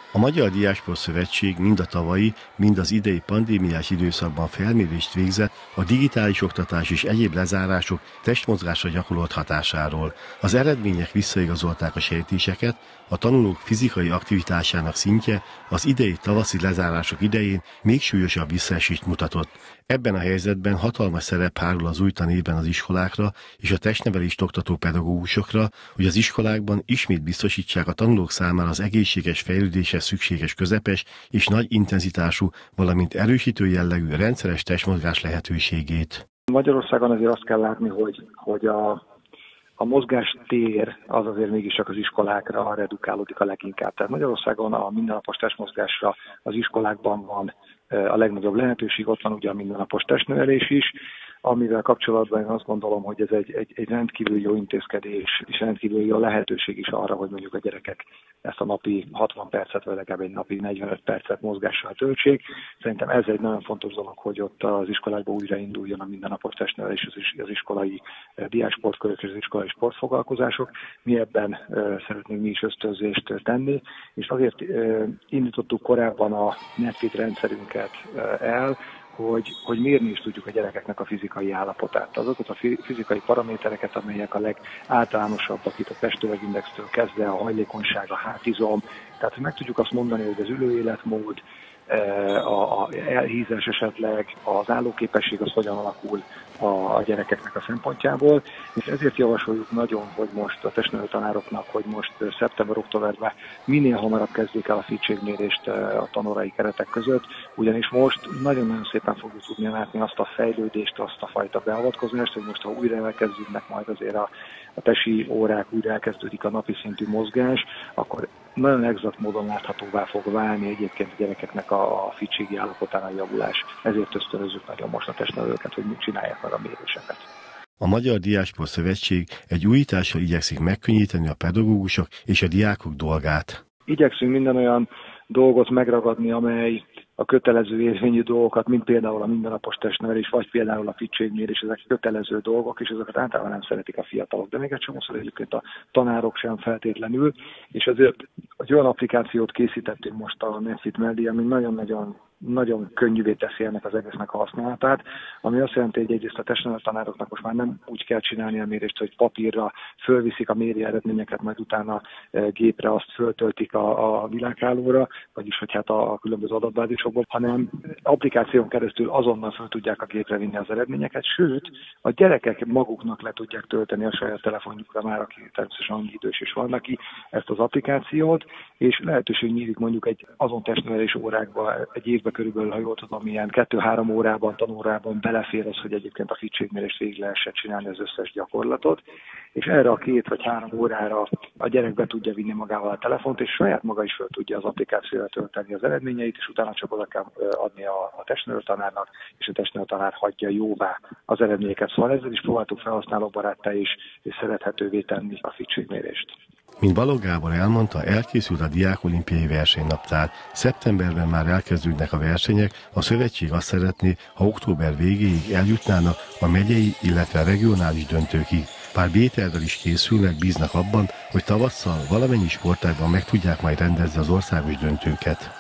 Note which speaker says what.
Speaker 1: A Magyar Diásport Szövetség mind a tavalyi, mind az idei pandémiás időszakban felmérést végzett a digitális oktatás és egyéb lezárások testmozgásra gyakorolt hatásáról. Az eredmények visszaigazolták a sejtéseket, a tanulók fizikai aktivitásának szintje az idei tavaszi lezárások idején még súlyosabb visszaesést mutatott. Ebben a helyzetben hatalmas szerep hárul az új tanévben az iskolákra és a testnevelést oktató pedagógusokra, hogy az iskolákban ismét biztosítsák a tanulók számára az egészséges fejlődéshez szükséges közepes és nagy intenzitású, valamint erősítő jellegű rendszeres testmozgás lehetőségét.
Speaker 2: Magyarországon azért azt kell látni, hogy a mozgástér az azért mégis csak az iskolákra redukálódik a leginkább. Tehát Magyarországon a mindennapos testmozgásra az iskolákban van a legnagyobb lehetőség, ott van ugye a mindennapos testnevelés is, amivel kapcsolatban én azt gondolom, hogy ez egy rendkívül jó intézkedés, és rendkívül jó lehetőség is arra, hogy mondjuk a gyerekek ezt a napi 60 percet, vagy legalább egy napi 45 percet mozgással töltsék. Szerintem ez egy nagyon fontos dolog, hogy ott az iskolákban újrainduljon a mindennapos testnevelés, az iskolai diáksportkörök és az iskolai sportfoglalkozások. Mi ebben szeretnénk mi is ösztönzést tenni, és azért indítottuk korábban a NetFit rendszerünket el, hogy mérni is tudjuk a gyerekeknek a fizikai állapotát. Azokat a fizikai paramétereket, amelyek a legáltalánosabbak, itt a testtömegindextől kezdve a hajlékonyság, a hátizom, tehát hogy meg tudjuk azt mondani, hogy az ülőéletmód, a elhízás esetleg, az állóképesség az hogyan alakul a gyerekeknek a szempontjából, és ezért javasoljuk nagyon, hogy most a testnevelő tanároknak, hogy most szeptember-októberben minél hamarabb kezdjék el a fittségmérést a tanórai keretek között, ugyanis most nagyon-nagyon szépen fogjuk tudni látni azt a fejlődést, azt a fajta beavatkozást, hogy most ha újra elkezdődnek majd azért a tesi órák, újra elkezdődik a napi szintű mozgás, akkor nagyon exakt módon láthatóvá fog válni egyébként a gyerekeknek a fittségi állapotán a javulás. Ezért ösztönözzük nagyon most a testnevelőket, hogy mit csinálják meg a méréseket.
Speaker 1: A Magyar Diásport Szövetség egy újítással igyekszik megkönnyíteni a pedagógusok és a diákok dolgát.
Speaker 2: Igyekszünk minden olyan dolgot megragadni, amely a kötelező érvényű dolgokat, mint például a mindennapos testnevelés, vagy például a fittségmérés, ezek kötelező dolgok, és ezeket általában nem szeretik a fiatalok, de még egy csomószor egyébként a tanárok sem feltétlenül, és ezért egy olyan applikációt készítettünk most a NetFit mellé, ami nagyon könnyűvé teszi ennek az egésznek a használatát, ami azt jelenti, hogy egyrészt a testnevelő tanároknak most már nem úgy kell csinálni a mérést, hogy papírra fölviszik a méri eredményeket, majd utána gépre azt föltöltik a világhálóra, vagyis hogy hát a különböző adatbázisokból, hanem applikáción keresztül azonnal föl tudják a gépre vinni az eredményeket, sőt, a gyerekek maguknak le tudják tölteni a saját telefonjukra már, aki természetesen annyi idős is van neki, ezt az applikációt, és lehetőség nyílik mondjuk egy azon testnevelés órákban egy évben körülbelül, ha jól tudom, ilyen 2-3 órában, tanórában belefér az, hogy egyébként a fittségmérést végig lehessen csinálni az összes gyakorlatot, és erre a 2 vagy 3 órára a gyerek be tudja vinni magával a telefont, és saját maga is föl tudja az applikációra tölteni az eredményeit, és utána csak oda kell adni a testnevelő tanárnak, és a testnevelő tanár hagyja jóvá az eredményeket. Szóval ezzel is próbáltuk felhasználóbaráttá és szerethetővé tenni a fittségmérést.
Speaker 1: Mint Balogh Gábor elmondta, elkészült a diákolimpiai versenynaptár. Szeptemberben már elkezdődnek a versenyek, a szövetség azt szeretné, ha október végéig eljutnának a megyei, illetve regionális döntőkig. Pár B-tervvel is készülnek, bíznak abban, hogy tavasszal valamennyi sportágban meg tudják majd rendezni az országos döntőket.